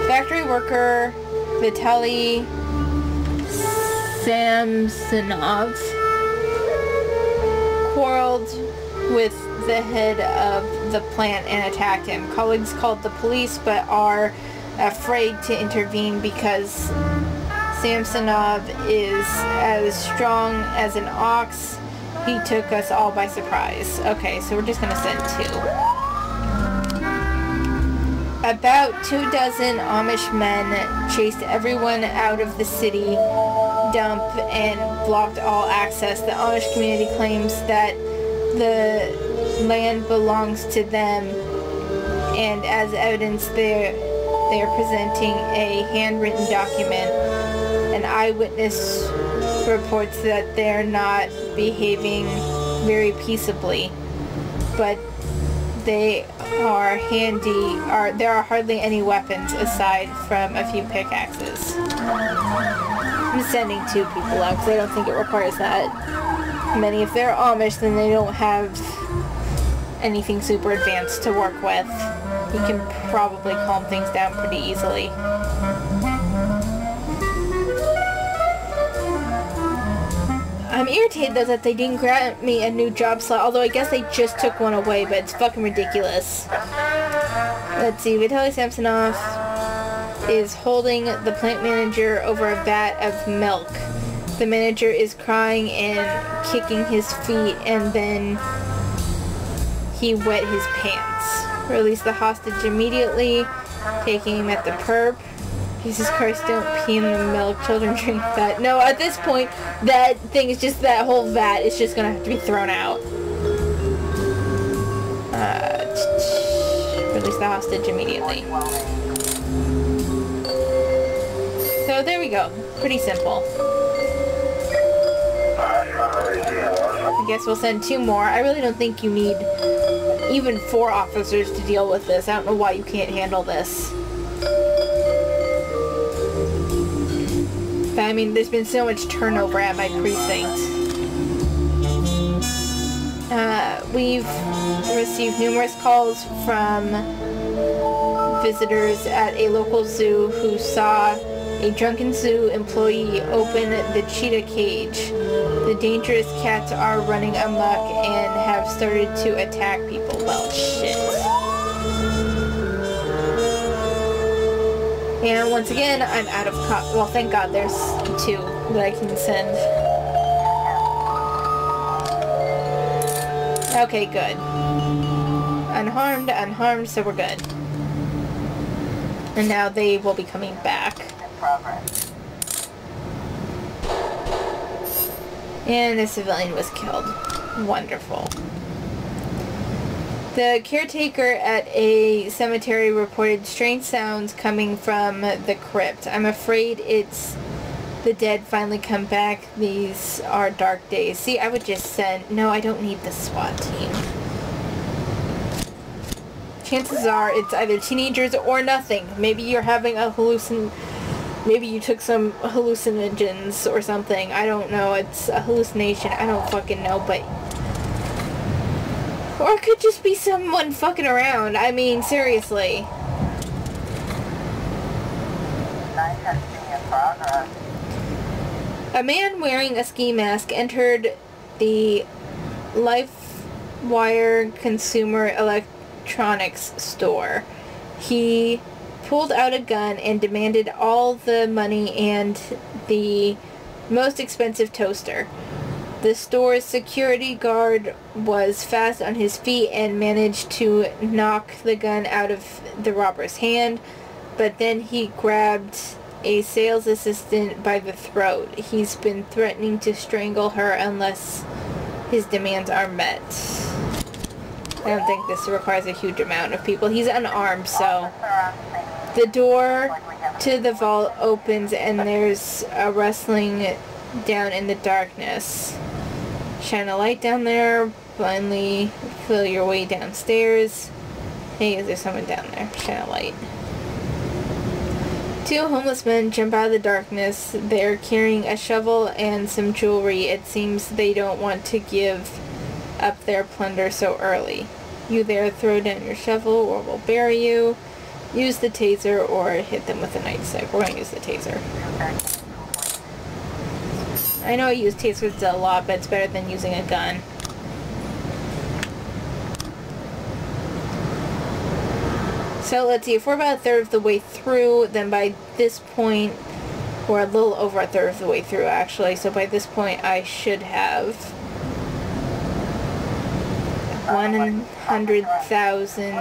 Factory worker Vitaly Samsonov quarreled with the head of the plant and attacked him. Colleagues called the police but are afraid to intervene because Samsonov is as strong as an ox. He took us all by surprise. Okay, so we're just gonna send 2. About 24 Amish men chased everyone out of the city dump and blocked all access. The Amish community claims that the land belongs to them, and as evidence they are presenting a handwritten document. An eyewitness reports that they're not behaving very peaceably, but they are there are hardly any weapons aside from a few pickaxes. I'm sending 2 people out because I don't think it requires that many. If they're Amish, then they don't have anything super advanced to work with. You can probably calm things down pretty easily. I'm irritated though that they didn't grant me a new job slot, although I guess they just took one away, but it's fucking ridiculous. Let's see, Vitaly Samsonov is holding the plant manager over a vat of milk. The manager is crying and kicking his feet, and then he wet his pants. Release the hostage immediately, taking him at the perp. Jesus Christ, don't pee in the milk. Children drink that. No, at this point, that thing is just, that whole vat is just gonna have to be thrown out. Release the hostage immediately. So there we go. Pretty simple. I guess we'll send 2 more. I really don't think you need even 4 officers to deal with this. I don't know why you can't handle this. I mean, there's been so much turnover at my precinct. We've received numerous calls from visitors at a local zoo who saw a drunken zoo employee open the cheetah cage. The dangerous cats are running amok and have started to attack people. Well, shit. And once again, I'm out of well, thank God there's 2 that I can send. Okay, good. Unharmed, so we're good. And now they will be coming back. And the civilian was killed. Wonderful. The caretaker at a cemetery reported strange sounds coming from the crypt. I'm afraid it's the dead finally come back. These are dark days. See, I would just send... No, I don't need the SWAT team. Chances are it's either teenagers or nothing. Maybe you're having a Maybe you took some hallucinogens or something. I don't know. It's a hallucination. I don't fucking know, but... Or it could just be someone fucking around. I mean, seriously. A man wearing a ski mask entered the LifeWire consumer electronics store. He pulled out a gun and demanded all the money and the most expensive toaster. The store's security guard was fast on his feet and managed to knock the gun out of the robber's hand, but then he grabbed a sales assistant by the throat. He's been threatening to strangle her unless his demands are met. I don't think this requires a huge amount of people. He's unarmed, so... The door to the vault opens and there's a rustling down in the darkness. Shine a light down there, blindly feel your way downstairs. Hey, is there someone down there? Shine a light. 2 homeless men jump out of the darkness. They're carrying a shovel and some jewelry. It seems they don't want to give up their plunder so early. You there, throw down your shovel or we'll bury you. use the taser or hit them with a nightstick. We're going to use the taser. I know I use tasers a lot, but it's better than using a gun. So let's see, if we're about a third of the way through, then by this point, we're a little over a third of the way through actually, so by this point I should have 100,000,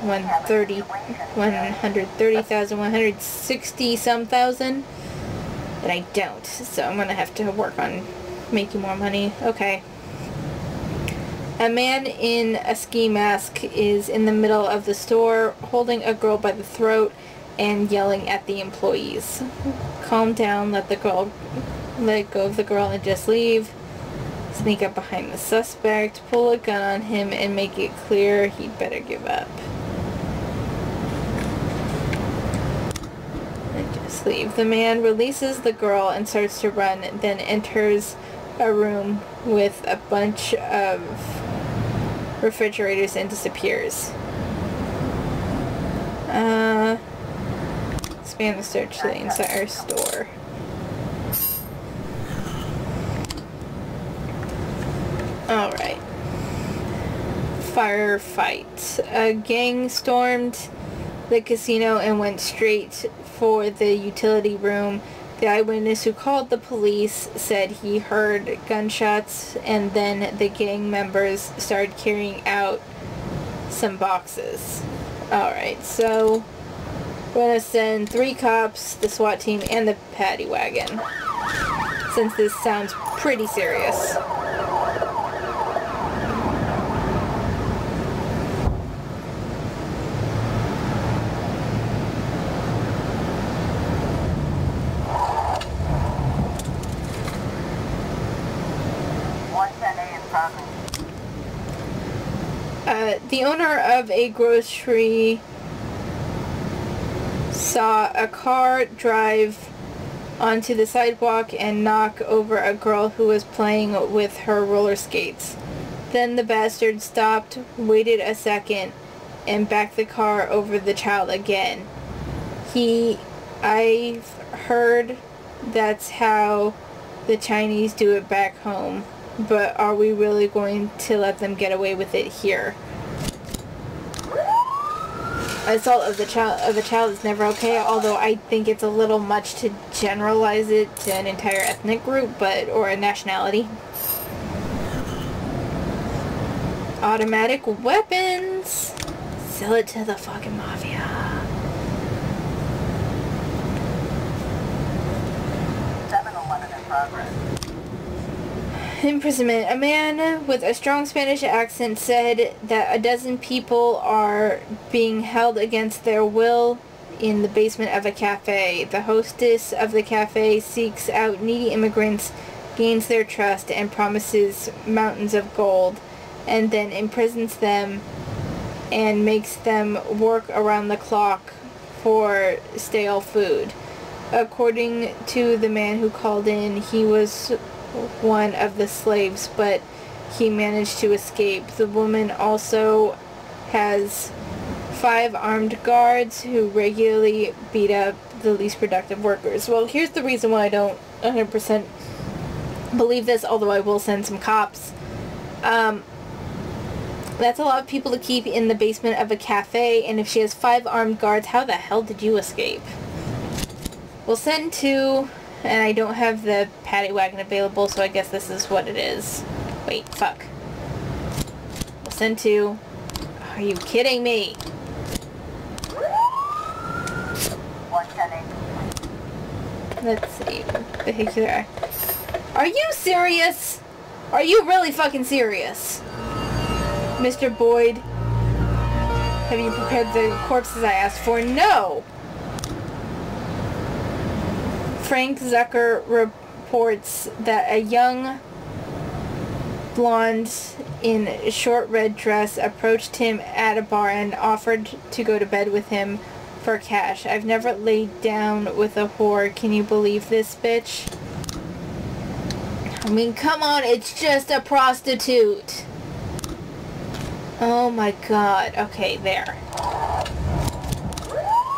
130,000, 160 some thousand, and I don't, so I'm gonna have to work on making more money. Okay. A man in a ski mask is in the middle of the store holding a girl by the throat and yelling at the employees. Calm down, let go of the girl and just leave. Sneak up behind the suspect, pull a gun on him and make it clear he'd better give up. And just leave. The man releases the girl and starts to run, then enters a room with a bunch of refrigerators and disappears. Expand the search to the entire store. Alright. Firefight. A gang stormed the casino and went straight for the utility room. The eyewitness who called the police said he heard gunshots, and then the gang members started carrying out some boxes. Alright, so we're going to send 3 cops, the SWAT team, and the paddy wagon, since this sounds pretty serious. The owner of a grocery saw a car drive onto the sidewalk and knock over a girl who was playing with her roller skates. Then the bastard stopped, waited a second, and backed the car over the child again. I've heard that's how the Chinese do it back home, but are we really going to let them get away with it here? Assault of a child is never okay, although I think it's a little much to generalize it to an entire ethnic group, or a nationality. Automatic weapons! Sell it to the fucking mafia. in progress. Imprisonment. A man with a strong Spanish accent said that a dozen people are being held against their will in the basement of a cafe. The hostess of the cafe seeks out needy immigrants, gains their trust, and promises mountains of gold, and then imprisons them and makes them work around the clock for stale food. According to the man who called in, he was one of the slaves, but he managed to escape. The woman also has 5 armed guards who regularly beat up the least productive workers. Well, here's the reason why I don't 100% believe this, although I will send some cops. That's a lot of people to keep in the basement of a cafe, and if she has 5 armed guards, how the hell did you escape? We'll send 2, and I don't have the paddy wagon available, so I guess this is what it is. Wait, fuck. We'll send 2. Are you kidding me? Let's see. Vehicular. Are you serious? Are you really fucking serious? Mr. Boyd, have you prepared the corpses I asked for? No! Frank Zucker reports that a young blonde in a short red dress approached him at a bar and offered to go to bed with him for cash. I've never laid down with a whore. Can you believe this, bitch? I mean, come on, it's just a prostitute. Oh my god. Okay, there.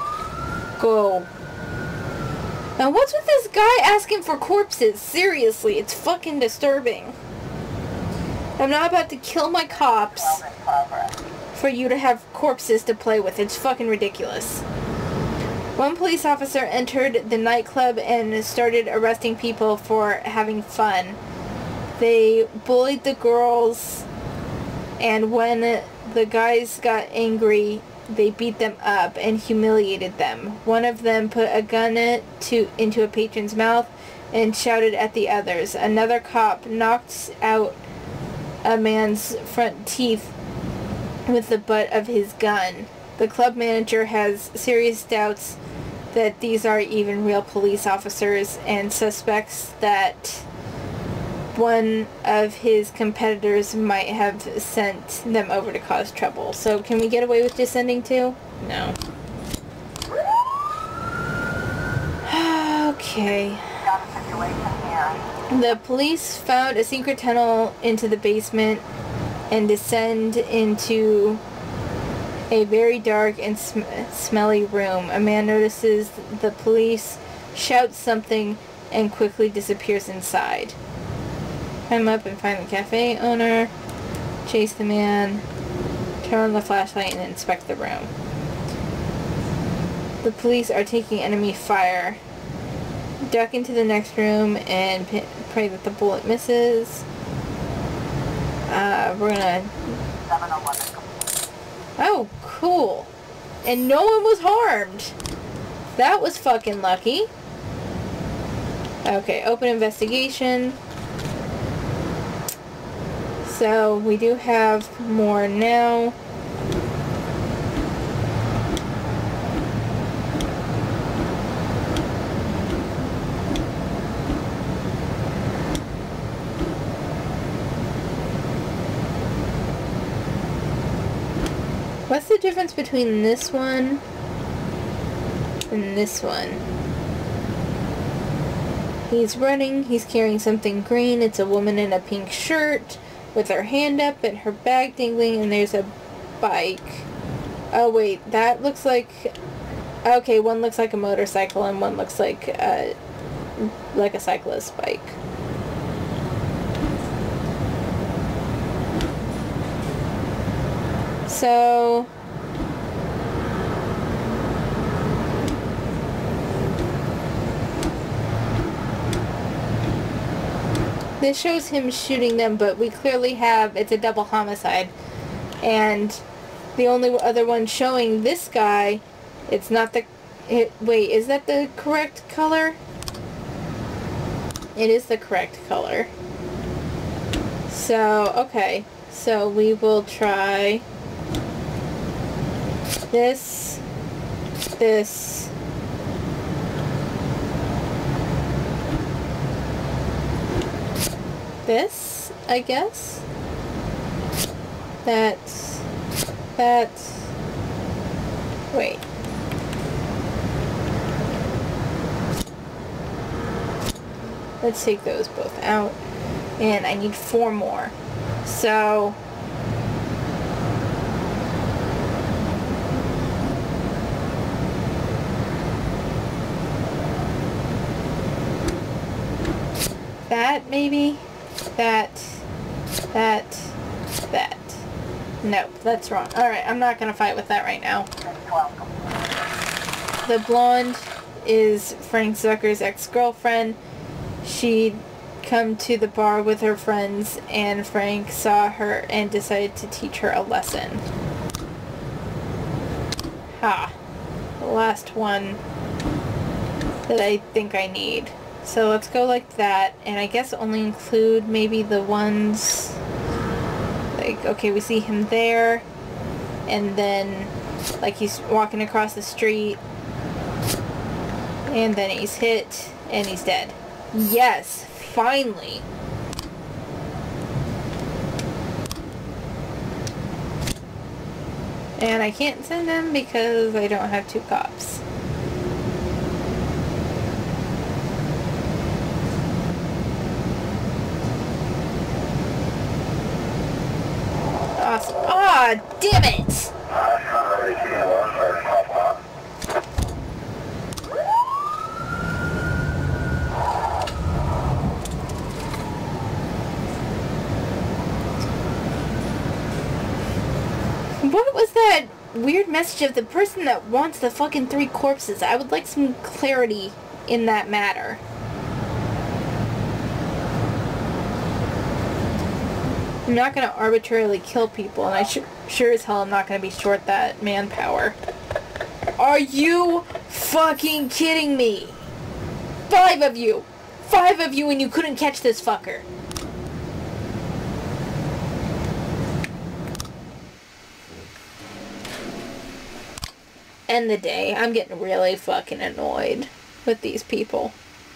Go. And what's with this guy asking for corpses? Seriously, it's fucking disturbing. I'm not about to kill my cops for you to have corpses to play with. It's fucking ridiculous. One police officer entered the nightclub and started arresting people for having fun. They bullied the girls, and when the guys got angry, they beat them up and humiliated them. One of them put a gun into a patron's mouth and shouted at the others. Another cop knocked out a man's front teeth with the butt of his gun. The club manager has serious doubts that these are even real police officers and suspects that one of his competitors might have sent them over to cause trouble. So can we get away with just sending two? No. Okay. The police found a secret tunnel into the basement and descend into a very dark and smelly room. A man notices the police, shouts something, and quickly disappears inside. Climb up and find the cafe owner, chase the man, turn on the flashlight, and inspect the room. The police are taking enemy fire. Duck into the next room and pray that the bullet misses. We're gonna... Oh, cool. And no one was harmed. That was fucking lucky. Okay, open investigation. So, we do have more now. What's the difference between this one and this one? He's running, he's carrying something green, it's a woman in a pink shirt with her hand up and her bag dangling, and there's a bike. Oh wait, that looks like... Okay, one looks like a motorcycle and one looks like a cyclist bike. So... this shows him shooting them, but we clearly have... it's a double homicide. And the only other one showing this guy, it's not the... wait, is that the correct color? It is the correct color. So, okay. So we will try... this, I guess. That, wait. Let's take those both out. And I need 4 more. So... that, maybe? That. Nope, that's wrong. Alright, I'm not gonna fight with that right now. The blonde is Frank Zucker's ex-girlfriend. She'd come to the bar with her friends, and Frank saw her and decided to teach her a lesson. Ha. The last one that I think I need. So let's go like that, and I guess only include maybe the ones, like, okay, we see him there, and then, like, he's walking across the street, and then he's hit, and he's dead. Yes, finally! And I can't send him because I don't have 2 cops. Awesome. Ah, damn it! that weird message of the person that wants the fucking 3 corpses? I would like some clarity in that matter. I'm not going to arbitrarily kill people, and I sure as hell am not going to be short that manpower. Are you fucking kidding me? 5 of you! 5 of you, and you couldn't catch this fucker. End the day. I'm getting really fucking annoyed with these people.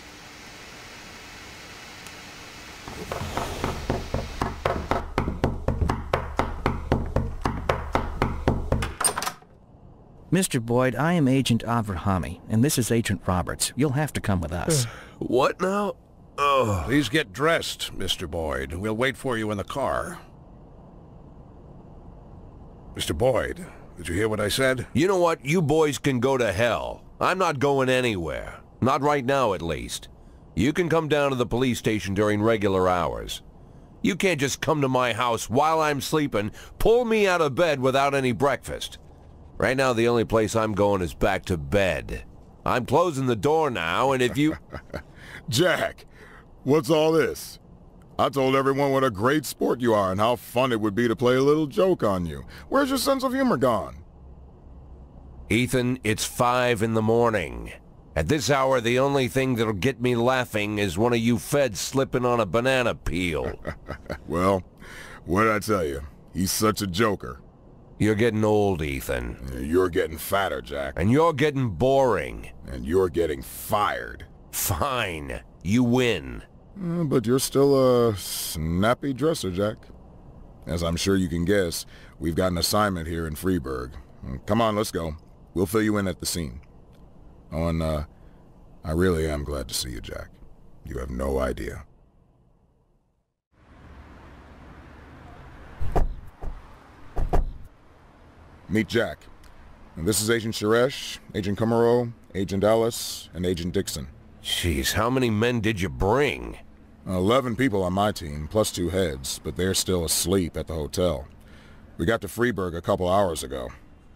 Mr. Boyd, I am Agent Avrahami, and this is Agent Roberts. You'll have to come with us. What now? Oh, please get dressed, Mr. Boyd. We'll wait for you in the car. Mr. Boyd, did you hear what I said? You know what? You boys can go to hell. I'm not going anywhere. Not right now, at least. You can come down to the police station during regular hours. You can't just come to my house while I'm sleeping, pull me out of bed without any breakfast. Right now, the only place I'm going is back to bed. I'm closing the door now, and if you... Jack, what's all this? I told everyone what a great sport you are and how fun it would be to play a little joke on you. Where's your sense of humor gone? Ethan, it's 5 in the morning. At this hour, the only thing that'll get me laughing is one of you feds slipping on a banana peel. Well, what'd I tell you? He's such a joker. You're getting old, Ethan. You're getting fatter, Jack. And you're getting boring. And you're getting fired. Fine. You win. But you're still a snappy dresser, Jack. As I'm sure you can guess, we've got an assignment here in Freeburg. Come on, let's go. We'll fill you in at the scene. Oh, and I really am glad to see you, Jack. You have no idea. Meet Jack. And this is Agent Suresh, Agent Kumaro, Agent Ellis, and Agent Dixon. Jeez, how many men did you bring? 11 people on my team, plus 2 heads, but they're still asleep at the hotel. We got to Freeburg a couple hours ago.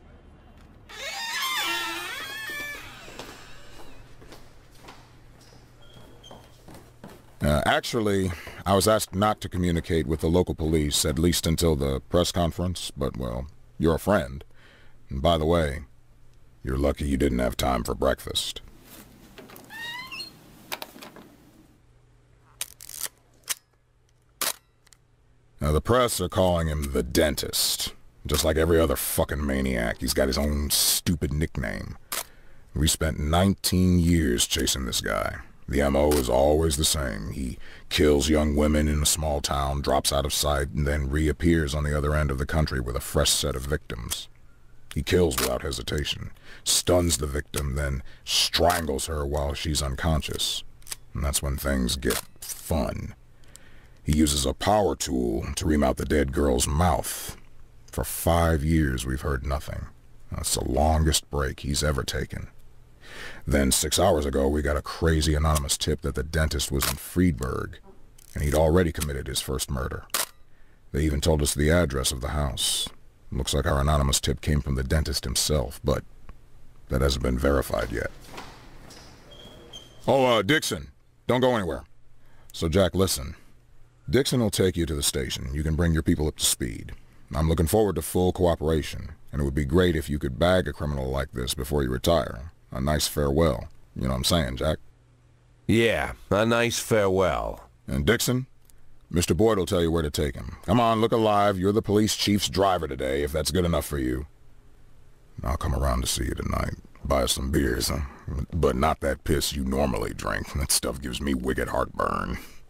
Actually, I was asked not to communicate with the local police, at least until the press conference, but, well, you're a friend. And by the way, you're lucky you didn't have time for breakfast. Now, the press are calling him the Dentist. Just like every other fucking maniac, he's got his own stupid nickname. We spent 19 years chasing this guy. The MO is always the same. He kills young women in a small town, drops out of sight, and then reappears on the other end of the country with a fresh set of victims. He kills without hesitation, stuns the victim, then strangles her while she's unconscious. And that's when things get fun. He uses a power tool to ream out the dead girl's mouth. For 5 years, we've heard nothing. That's the longest break he's ever taken. Then 6 hours ago, we got a crazy anonymous tip that the dentist was in Freeburg, and he'd already committed his first murder. They even told us the address of the house. Looks like our anonymous tip came from the dentist himself, but that hasn't been verified yet. Oh, Dixon, don't go anywhere. So, Jack, listen. Dixon will take you to the station. You can bring your people up to speed. I'm looking forward to full cooperation, and it would be great if you could bag a criminal like this before you retire. A nice farewell. You know what I'm saying, Jack? Yeah, a nice farewell. And Dixon, Mr. Boyd will tell you where to take him. Come on, look alive. You're the police chief's driver today, if that's good enough for you. I'll come around to see you tonight. Buy us some beers, huh? But not that piss you normally drink. That stuff gives me wicked heartburn.